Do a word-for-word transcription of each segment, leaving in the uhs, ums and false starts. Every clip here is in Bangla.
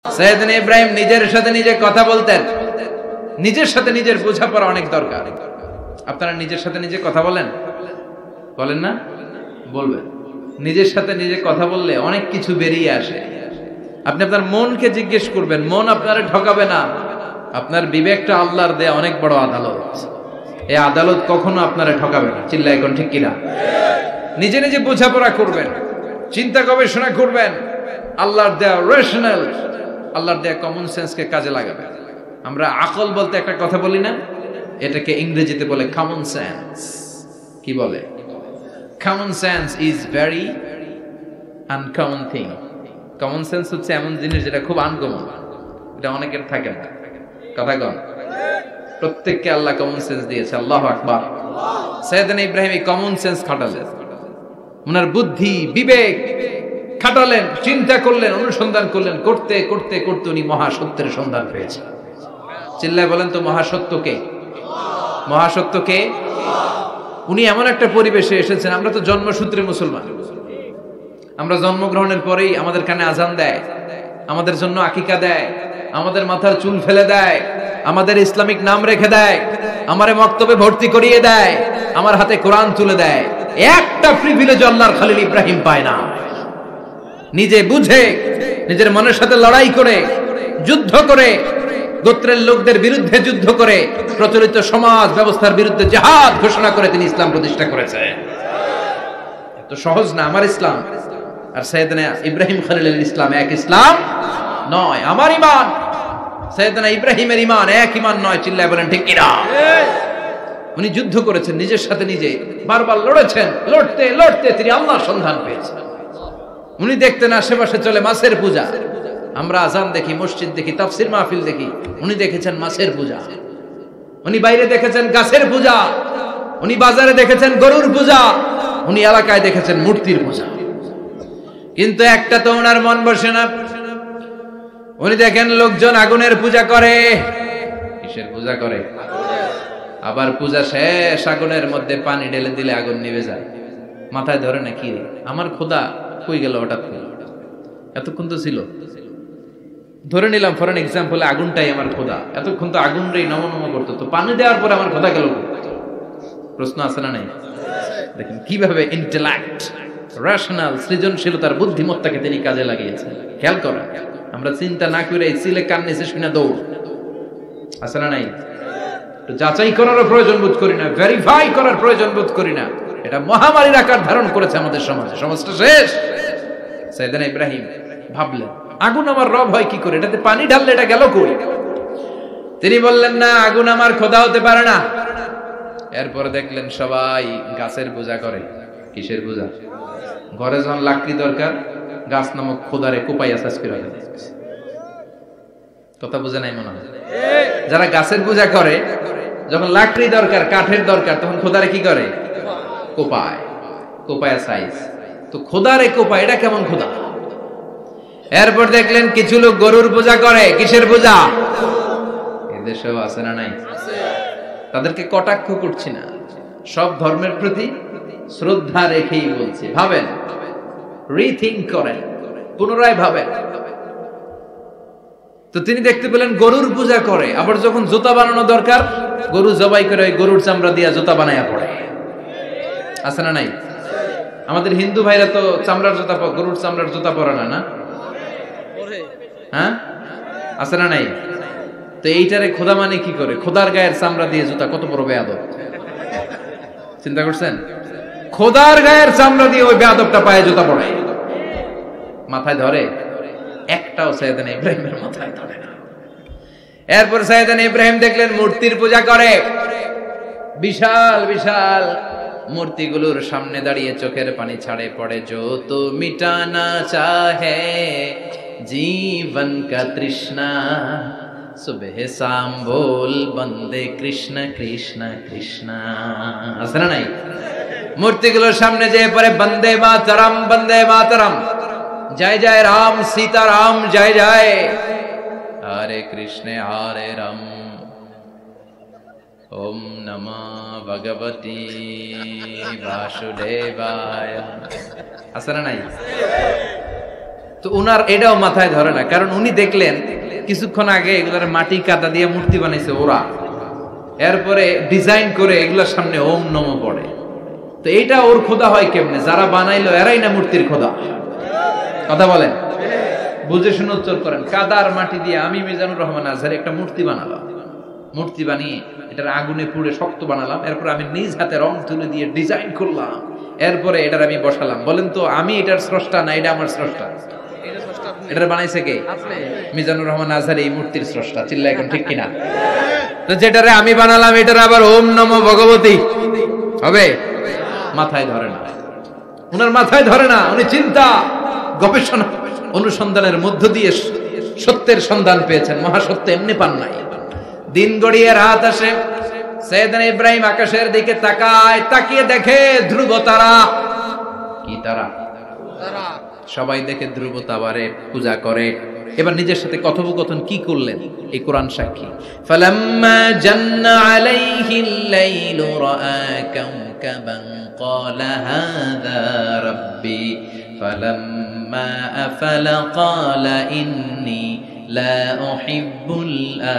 সাইয়েদনা ইব্রাহিম নিজের সাথে নিজে কথা বলতেন। নিজের সাথে নিজের বোঝাপড়া অনেক দরকার। আপনারা নিজের সাথে নিজে কথা বলেন? বলেন না? বলবেন। নিজের সাথে নিজে কথা বললে অনেক কিছু বেরিয়ে আসে। আপনি আপনার মনকে জিজ্ঞেস করবেন, মন আপনারে ঠকাবে না। আপনার বিবেকটা আল্লাহর দেয়া অনেক বড় আদালত। এই আদালত কখনো আপনারে ঠকাবে না। চিল্লায় এখন ঠিক কিনা? নিজে নিজে বোঝাপড়া করবেন, চিন্তা গবেষণা করবেন, আল্লাহর দেয়া রেশনাল, আল্লাহর দেয়া কমন সেন্সকে কাজে লাগাবেন। আমরা আকল বলতে একটা কথা বলি না, এটাকে ইংরেজিতে বলে কমন সেন্স। কি বলে? Common sense is very uncommon thing. Common sense হচ্ছে এমন জিনিস যেটা খুব আনকমন, এটা অনেকের থাকে না। কথা কন, প্রত্যেককে আল্লাহ কমন সেন্স দিয়েছে। আল্লাহু আকবার। সাইয়েদনা ইব্রাহিম এই কমন সেন্স খাটালেন, ওনার বুদ্ধি বিবেক খাটালেন, চিন্তা করলেন, অনুসন্ধান করলেন, করতে করতে করতে উনি মহাসত্যের সন্ধান পেয়েছেন। চিল্লায় বলেন তো মহাসত্যকে? মহাসত্যকে? উনি এমন একটা পরিবেশে এসেছেন, আমরা তো জন্মসূত্রে মুসলমান। আমরা জন্মগ্রহণের পরেই আমাদের কানে আজান দেয়, আমাদের জন্য আকিকা দেয়, আমাদের মাথার চুল ফেলে দেয়, আমাদের ইসলামিক নাম রেখে দেয়, আমারে মক্তবে ভর্তি করিয়ে দেয়, আমার হাতে কোরআন তুলে দেয়। একটা প্রিভিলেজ আল্লাহর খলিল ইব্রাহিম পায় না। নিজে বুঝে, নিজের মনের সাথে লড়াই করে, যুদ্ধ করে, গোত্রের লোকদের বিরুদ্ধে যুদ্ধ করে, প্রচলিত সমাজ ব্যবস্থার বিরুদ্ধে জিহাদ ঘোষণা করে তিনি ইসলাম প্রতিষ্ঠা করেছেন। এত সহজ না আমার ইসলাম আর সাইয়েদনা ইব্রাহিম খলিলের ইসলাম এক ইসলাম নয়। আমার ঈমান সাইয়েদনা ইব্রাহিমের ঈমান এক ঈমান নয়। চিল্লায় বলেন ঠিক কিনা? উনি যুদ্ধ করেছেন নিজের সাথে নিজে, বারবার লড়েছেন, লড়তে লড়তে তিনি আল্লাহর সন্ধান পেয়েছেন। উনি দেখতেন আশেপাশে চলে মাছের পূজা। আমরা আজান দেখি, মসজিদ দেখি, তাফসির মাহফিল দেখি, উনি দেখেছেন মাছের পূজা। উনি বাইরে দেখেছেন গাছের পূজা, উনি বাজারে দেখেছেন গরুর পূজা, উনি এলাকায় দেখেছেন মূর্তির পূজা। কিন্তু একটা তো ওনার মন বসে না। উনি দেখেন লোকজন আগুনের পূজা করে। কিসের পূজা করে? আবার পূজা শেষ, আগুনের মধ্যে পানি ঢেলে দিলে আগুন নিভে যায়। মাথায় ধরে না কি আমার খোদা কই গেল হঠাৎ করে? এতক্ষণ তো ছিল। ধরে নিলাম ফর এন এক্সাম্পল আগুনটাই আমার খোদা, এতক্ষণ তো আগুন রে নম নম করতো, তো পানি দেওয়ার পরে আমার খোদা গেল? প্রশ্ন আছে না নাই? দেখেন কিভাবে ইন্টেলেক্ট, রেশনাল, সৃজনশীলতার বুদ্ধিমত্তাকে তিনি কাজে লাগিয়েছেন। খেয়াল করেন, আমরা চিন্তা না করে সিলে কান নিচে শুনে দৌড়। আছে না নাই? যাচাই করারও প্রয়োজন বোধ করি না, ভেরিফাই করার প্রয়োজন বোধ করি না। এটা মহামারীর আকার ধারণ করেছে আমাদের সমাজে। সমাজটা শেষ। সাইয়েদনা ইব্রাহিম ভাবলেন আগুন আমার রব হয় কি করে? এটাতে পানি ঢাললে এটা গেল কই? তিনি বললেন না, আগুন আমার খোদা হতে পারে না। এরপরে দেখলেন সবাই গাছের পূজা করে। কিসের পূজা? ঘরে যখন লাকড়ি দরকার, গাছ নামক খোদারে কোপাইয়া শেষ করে দেয়। কথা বুঝে নাই মনে হয়? যারা গাছের পূজা করে, যখন লাকড়ি দরকার, কাঠের দরকার, তখন খোদারে কি করে? কোপায়। কোপায়া সাইজ। তো খোদারে কোপায়, এটা কেমন খোদা? এরপর দেখলেন কিছু লোক গরুর পূজা করে। কিসের পূজা? এদেশেও আছে না নাই? তাদেরকে কটাক্ষ করছি না, সব ধর্মের প্রতি শ্রদ্ধা রেখেই বলছি। ভাবেন, রিথিঙ্ক করেন, পুনরায় ভাবেন। তো তিনি দেখতে পেলেন গরুর পূজা করে, আবার যখন জুতা বানানো দরকার, গরু জবাই করে গরুর চামড়া দিয়া জুতা বানায়া পড়ে। আছে না নাই? আমাদের হিন্দু ভাইরা তো চামড়ার জুতা, গরুর চামড়ার জুতা পরে না, না? হ্যাঁ, আছে না নাই? তো এইটারে খোদা মানে কি করে? খোদার গায়ের চামড়া দিয়ে জুতা, কত বড় বেয়াদব! চিন্তা করছেন? খোদার গায়ের চামড়া দিয়ে ওই বেয়াদবটা পায়ে জুতা পড়ে। মাথায় ধরে? একটাও সাইয়েদনা ইব্রাহিমের মাথায় ধরে না। এরপর সাইয়েদনা ইব্রাহিম দেখলেন মূর্তির পূজা করে। বিশাল বিশাল মূর্তিগুলোর সামনে দাঁড়িয়ে চোখের পানি ছাড়ে পড়ে। যো তো মিটানা চাহে জীবন কা তৃষ্ণা, সুবহ শাম বল বন্দে কৃষ্ণ কৃষ্ণ কৃষ্ণ। আছে না নাই? মূর্তিগুলোর সামনে যে পরে বন্দে মাতরম, বন্দে মাতরম, জয় জয় রাম সীতা রাম, জয় জয় হরে কৃষ্ণ হরে রাম, ওম নমঃ ভগবতে বাসুদেবায়। আছে না নাই? তো উনার এটাও মাথায় ধরে না, কারণ উনি দেখলেন কিছুক্ষণ আগে এগুলোর মাটি কাদা দিয়ে মূর্তি বানাইছে ওরা, এরপরে ডিজাইন করে এগুলোর সামনে ওম নমো পড়ে। তো এটা ওর খোদা হয় কেমনে? যারা বানাইলো এরাই না মূর্তির খোদা? কথা বলেন, বুঝে শুনে উত্তর করেন। কাদার মাটি দিয়ে আমি মিজানুর রহমান আজহারি একটা মূর্তি বানালাম, মূর্তি বানিয়ে এটার আগুনে পুড়ে শক্ত বানালাম, এরপর আমি নিজ হাতে রং তুলে দিয়ে ডিজাইন করলাম, এরপরে এটার আমি বসালাম। বলেন তো আমি এটার স্রষ্টা না এটা আমার স্রষ্টা? এটার বানাইছে কে? মিজানুর রহমান আজহারি এই মূর্তির স্রষ্টা। চিল্লা এখন ঠিক কিনা? তো যেটারে আমি বানালাম এটার আবার ওম নমো ভগবতী হবে? মাথায় ধরে না, উনার মাথায় ধরে না। উনি চিন্তা গবেষণা অনুসন্ধানের মধ্য দিয়ে সত্যের সন্ধান পেয়েছেন। মহাসত্য এমনি পান নাই। দিন গড়িয়ে রাত আসে, সাইয়েদনা ইব্রাহিম আকাশের দিকে তাকায়, তাকিয়ে দেখে ধ্রুব তারা। কি তারা? সবাই দেখে ধ্রুব তারারে পূজা করে। এবার নিজের সাথে কথোপকথন কি করলেন এই কোরআন সাক্ষী। ফালাম্মা জান্না আলাইহিল লাইলু রাআ কাওকাবান ক্বালা হাযা রাব্বি ফালাম্মা আফালা ক্বালা ইন্নী লা উহিব্বুল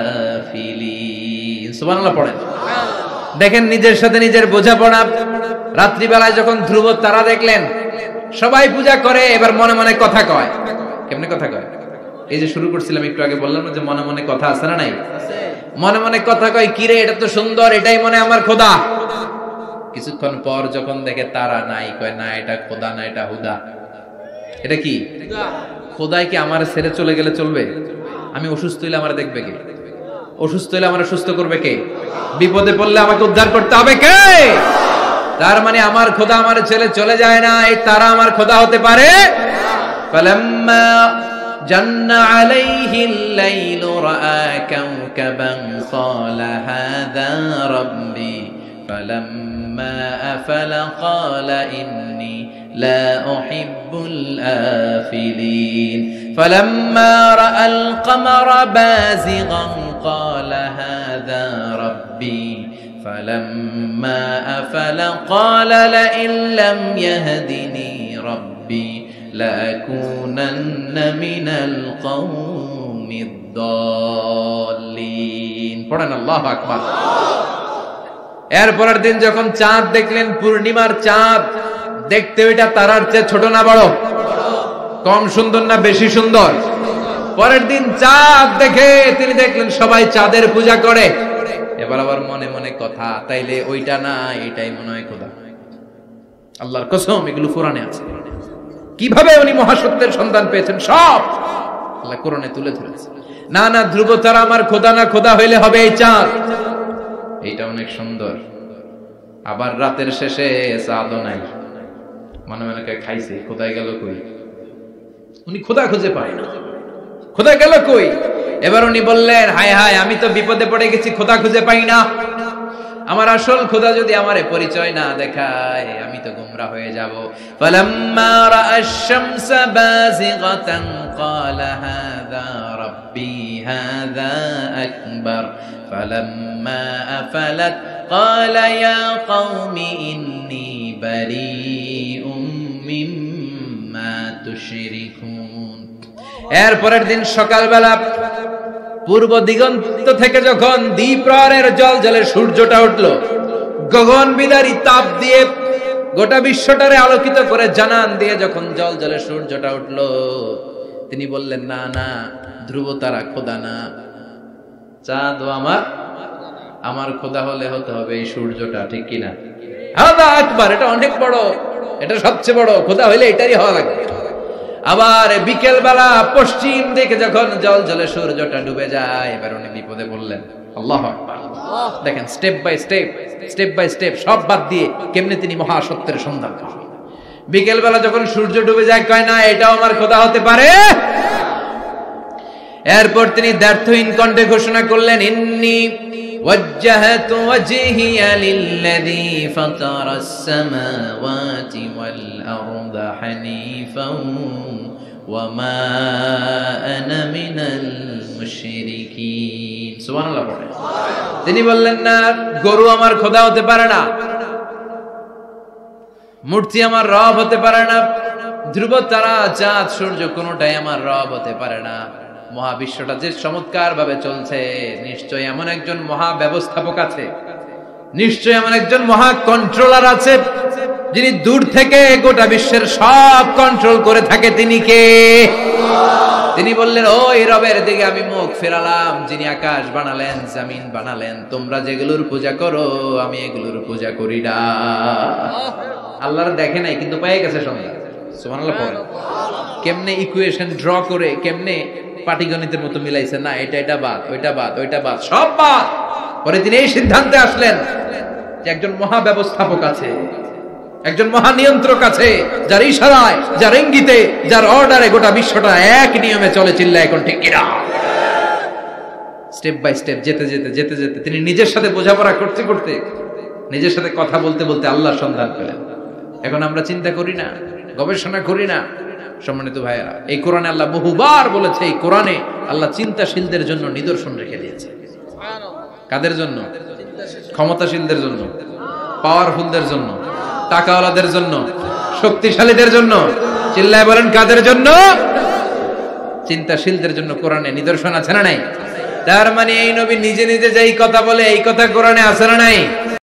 আফিলিন। সুবহানাল্লাহ পড়েন। দেখেন নিজের সাথে নিজের বোঝাপড়া। রাত্রিবেলায় যখন ধ্রুব তারা দেখলেন সবাই পূজা করে, এবার মনে মনে কথা কয়। কেমনে কথা কয়? এই যে শুরু করছিলাম একটু আগে, বললাম না যে মনে মনে কথা আছে না নাই? মনে মনে কথা কয়, কিরে এটা তো সুন্দর, এটাই মনে আমার খোদা। কিছুক্ষণ পর যখন দেখে তারা নাই, কয় না এটা খোদা না, এটা হুদা। এটা কি? খোদাই কি আমার ছেড়ে চলে গেলে চলবে? আমি অসুস্থ হইলে আমার দেখবে কে? অসুস্থ হইলে আমার সুস্থ করবে কে? বিপদে পড়লে আমাকে উদ্ধার করতে হবে কে? তার মানে আমার খোদা আমার ছেলে চলে যায় না, এই তারা আমার খোদা হতে পারে? ফালাম্মা জান্না আলাইহিল লাইলু রাআ কাওকাবান ক্বালা হাযা রাব্বি ফালাম্মা আফালা ক্বালা ইন্নী লা উহিব্বুল আফিলিন ফালাম্মা রাআল কমারা বাযিগান ক্বালা হাযা রাব্বি فلما أفل قال لئن لم يهدني ربي لأكونن من القوم الضالين পড়েন আল্লাহু আকবার। এরপরের দিন যখন চাঁদ দেখলেন, পূর্ণিমার চাঁদ, দেখতে ওইটা তারার চেয়ে ছোট না বড়? কম সুন্দর না বেশি সুন্দর? পরের দিন চাঁদ দেখে তিনি দেখলেন সবাই চাঁদের পূজা করে। এবার আবার মনে মনে কথা, তাইলে ওইটা না এটাই মনে হয় খোদা। আল্লাহর কসম এগুলো কোরআনে আছে। কিভাবে উনি মহাসত্যের সন্ধান পেয়েছেন সব আল্লাহ কোরআনে তুলে ধরেছে। না না ধ্রুব তারা আমার খোদা না, খোদা হইলে হবে এই চাঁদ। এইটা অনেক সুন্দর। আবার রাতের শেষে চাঁদও নাই, মনে মনে খাইছে খোদাই গেল কই? উনি খোদা খুঁজে পায় না, খোদা গেল কই? এবার উনি বললেন, হায় হায় আমি তো বিপদে পড়ে গেছি, খোদা খুঁজে পাই না। আমার আসল খোদা যদি আমারে পরিচয় না দেখায় আমি তো গোমরা হয়ে যাব। ফালাম্মা রাআশ শামসা বাযিগাতান ক্বালা হাযা রাব্বি হাযা আকবার ফালাম্মা আফালাত ক্বালা ইয়া কওমি ইন্নী বারীউম মিম্মা তুশরিকুন। এর পরের দিন সকালবেলা পূর্ব দিগন্ত থেকে যখন দ্বিপ্রহরের জল জলে সূর্যটা উঠলো, গগন বিদারী তাপ দিয়ে গোটা বিশ্বটারে আলোকিত করে জানান দিয়ে যখন জল জলে সূর্যটা উঠলো, তিনি বললেন, না না ধ্রুব তারা খোদা না, চাঁদ আমার আমার খোদা হলে হতে হবে এই সূর্যটা। ঠিক কিনা? হাদা আকবার, এটা অনেক বড়, এটা সবচেয়ে বড়, খোদা হইলে এটাই হওয়া লাগবে। আবার বিকেল বেলা পশ্চিম দিকে যখন জল জলে সূর্যটা ডুবে যায়, এবার উনি বিপদে বললেন। আল্লাহু আকবার। দেখেন step by step step by step সব বাদ দিয়ে কেমনে তিনি মহাসত্যের সন্ধান পেলেন। বিকেল বেলা যখন সূর্য ডুবে যায়, কয় না এটাও আমার খোদা হতে পারে। এরপর তিনি দ্ব্যর্থহীন কণ্ঠে ঘোষণা করলেন, ইন্নী وجهت وجهي للذي فطر السماوات والأرض حنيفا وما أنا من المشركين। সুবহান আল্লাহ পড়ে। তিনি বললেন, না গরু আমার খোদা হতে পারে না, মূর্তি আমার রব হতে পারে না, ধ্রুব তারা, চাঁদ, সূর্য কোনোটাই আমার রব হতে পারে না। মহাবিশ্বটা যে চমৎকার ভাবে চলছে, নিশ্চয় এমন একজন মহা ব্যবস্থাপক আছে, নিশ্চয় এমন একজন মহা কন্ট্রোলার আছে, যিনি দূর থেকে গোটা বিশ্বের সব কন্ট্রোল করে থাকে। তিনি কে? তিনি বললেন, ওই রবের দিকে আমি মুখ ফেরালাম, যিনি আকাশ বানালেন, জমিন বানালেন। তোমরা যেগুলোর পূজা করো, আমি এগুলোর পূজা করি না। আল্লাহর দেখে নাই, কিন্তু পেয়ে গেছে সন্ধ্যা। সুবহানাল্লাহ পড়ে। কেমনে ইকুয়েশন ড্র করে, কেমনে পাটিগণিতের মতো মিলাইছে, না এটা এটা বাদ, ওইটা বাদ, ওইটা বাদ, সব বাদ। পরে তিনি এই সিদ্ধান্তে আসলেন যে একজন মহা ব্যবস্থাপক আছে, একজন মহা নিয়ন্ত্রক আছে, যার ইশারায়, যার ইঙ্গিতে, যার অর্ডারে গোটা বিশ্বটা এক নিয়মে চলে। চিল্লা এখন ঠিক কিনা? স্টেপ বাই স্টেপ যেতে যেতে যেতে যেতে তিনি নিজের সাথে বোঝাপড়া করতে করতে, নিজের সাথে কথা বলতে বলতে আল্লাহর সন্ধান পেলেন। এখন আমরা চিন্তা করি না, গবেষণা করি না। সম্মানিত ভাইয়েরা, এই কোরআনে আল্লাহ বহুবার বলেছে, এই কোরআনে আল্লাহ চিন্তাশীলদের জন্য নিদর্শন রেখে দিয়েছে। কাদের জন্য? ক্ষমতাশীলদের জন্য, পাওয়ারফুলদের জন্য, টাকাওয়ালাদের জন্য, শক্তিশালীদের জন্য। চিল্লায় বলেন, কাদের জন্য? চিন্তাশীলদের জন্য কোরআনে নিদর্শন আছে না নাই? তার মানে এই নবী নিজে নিজে যেই কথা বলে, এই কথা কোরআনে আছে না নাই?